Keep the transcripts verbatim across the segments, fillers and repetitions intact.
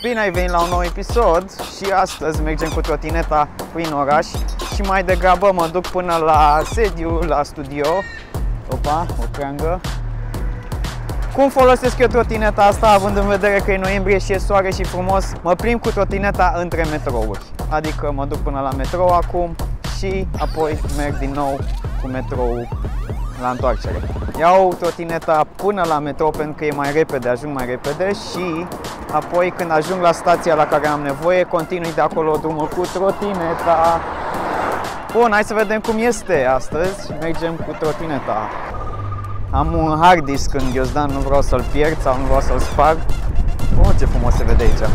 Bine ai venit la un nou episod și astăzi mergem cu trotineta prin oraș și mai degrabă mă duc până la sediu, la studio. Opa, o creangă. Cum folosesc eu trotineta asta, având în vedere că e noiembrie și e soare și frumos? Mă plimb cu trotineta între metrouri. Adică mă duc până la metrou acum și apoi merg din nou cu metrou la întoarcere. Iau trotineta până la metrou pentru că e mai repede, ajung mai repede și apoi când ajung la stația la care am nevoie, continui de acolo drumul cu trotineta. Bun, hai să vedem cum este astăzi. Mergem cu trotineta. Am un hard disk în ghiozdan, nu vreau să-l pierd sau nu vreau să-l sparg. Oh, ce frumos se vede aici.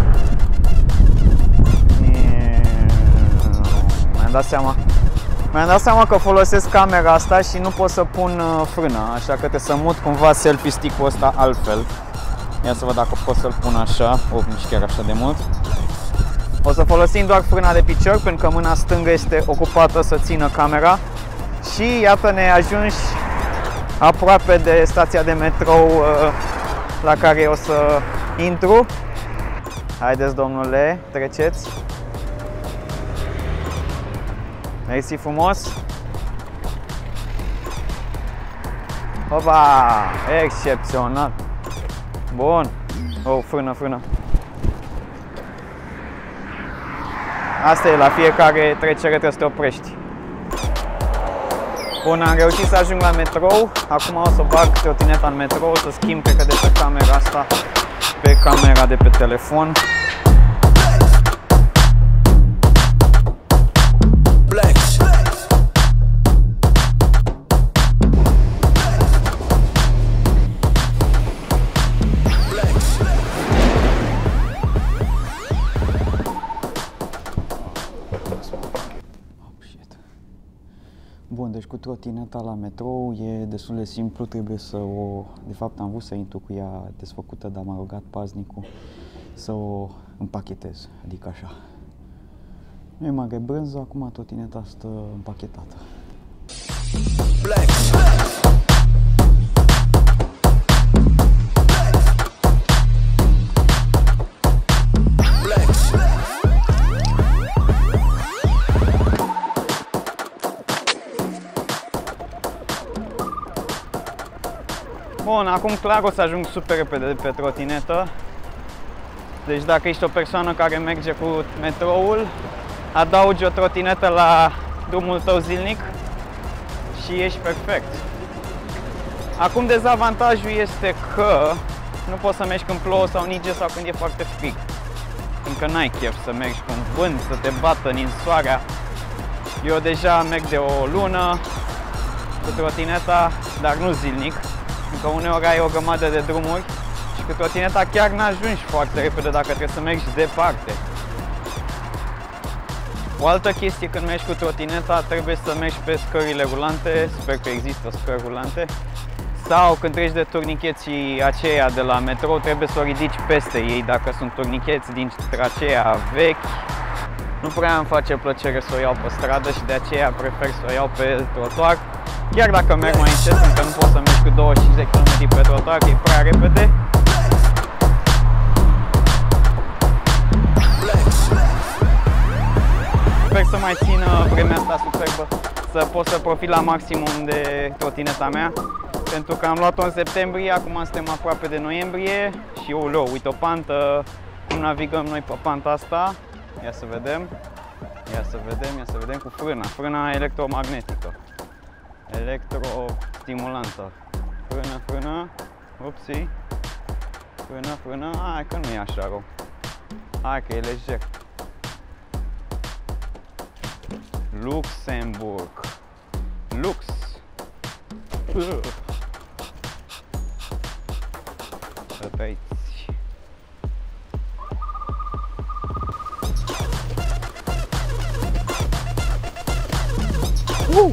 Mi-am dat seama. Mi-am dat seama că folosesc camera asta și nu pot să pun frână, așa că trebuie să mut cumva selfie stick-ul ăsta altfel. Ia să văd dacă pot să-l pun așa, oh, nici chiar așa de mult. O să folosim doar frâna de picior, pentru că mâna stângă este ocupată să țină camera. Și iată-ne ajunși aproape de stația de metrou la care o să intru. Haideți, domnule, treceți. Mersi frumos. Opa, excepțional. Bun. Oh, frână, frână. Asta e, la fiecare trecere trebuie să te oprești. Bun, am reușit să ajung la metrou. Acum o să bag trotineta în metrou, o să schimb, cred că de pe camera asta pe camera de pe telefon. Bun, deci cu trotineta la metrou e destul de simplu, trebuie să o... De fapt am vrut să intru cu ea desfăcută, dar m-a rugat paznicul să o împachetez, adică așa. Nu e mare brânză, acum trotineta stă împachetată. Black. Bun, acum clar o să ajung super repede de pe trotinetă. Deci dacă ești o persoană care merge cu metroul, adaugi o trotinetă la drumul tău zilnic și ești perfect. Acum dezavantajul este că nu poți să mergi când plouă sau ninge sau când e foarte frig. Încă n-ai chef să mergi cu un vânt, să te bată ninsoarea. Eu deja merg de o lună cu trotineta, dar nu zilnic. Că uneori ai o grămadă de drumuri și cu trotineta chiar n-ajungi foarte repede dacă trebuie să mergi departe. O altă chestie când mergi cu trotineta, trebuie să mergi pe scările rulante, sper că există scări rulante, sau când treci de turnicheții aceia de la metrou, trebuie să o ridici peste ei dacă sunt turnicheți dintre aceia vechi. Nu prea îmi face plăcere să o iau pe stradă și de aceea prefer să o iau pe trotuar. Chiar dacă merg mai încet, încă nu poți să mergi cu douăzeci și cinci de kilometri pe trotuar, că e prea repede. Sper să mai țină vremea asta superbă, să pot să profit la maximum de trotineta mea. Pentru că am luat-o în septembrie, acum suntem aproape de noiembrie și uleu, uite o pantă, cum navigăm noi pe panta asta. Ia să vedem, ia să vedem, ia să vedem cu frâna, frâna electromagnetică. Electrostimulantă. Frână, frână. Upsi. Frână, frână. Hai că nu e așa rău. Hai că e lejer. Luxemburg. Lux. Rătăiți. Uh!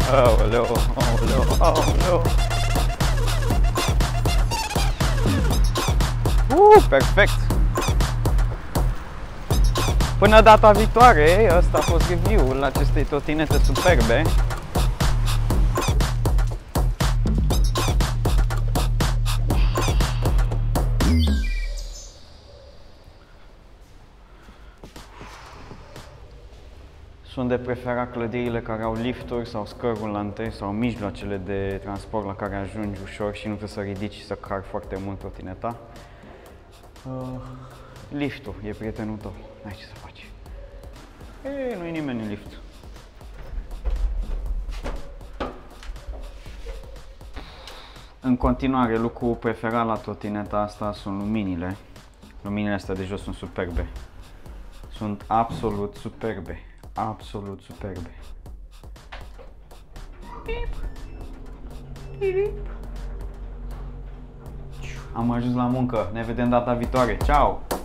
Aoleu, aoleu, aoleu. Uh, perfect! Până data viitoare, ăsta a fost review-ul acestei trotinete superbe. Sunt de preferat clădirile care au lifturi sau scări rulante sau mijloacele de transport la care ajungi ușor și nu trebuie să ridici și să car foarte mult trotineta. Uh, liftul e prietenul tău, n-ai ce să faci. Ei, nu-i nimeni în lift. În continuare, lucrul preferat la trotineta asta sunt luminile. Luminile astea de jos sunt superbe. Sunt absolut superbe. Absolut superbe. Am ajuns la muncă. Ne vedem data viitoare. Ciao!